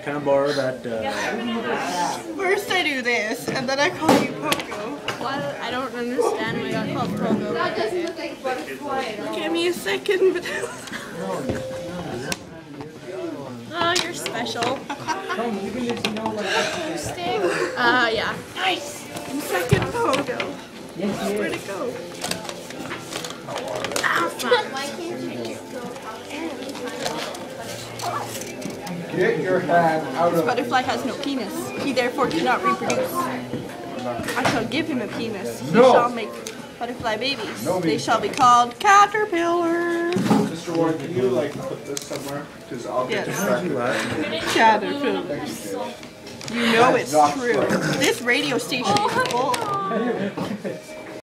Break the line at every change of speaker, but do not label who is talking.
Can I borrow that?
First I do this, and then I call you Pogo.
What? I don't understand why I got called Pogo.
That doesn't look like a butterfly.
Give me a second.
Oh, you're special. Yeah.
Nice. Second Pogo. Where'd it go?
Why can't you just go
Get your hand out
This
of
butterfly has no penis. He therefore cannot reproduce. I shall give him a penis. He
No.
shall make butterfly babies.
No
They
meat.
shall be called caterpillars.
Mr. Ward, can you like put this somewhere? Because I'll get
Yes.
distracted.
Caterpillars. You know it's true. This radio station is full.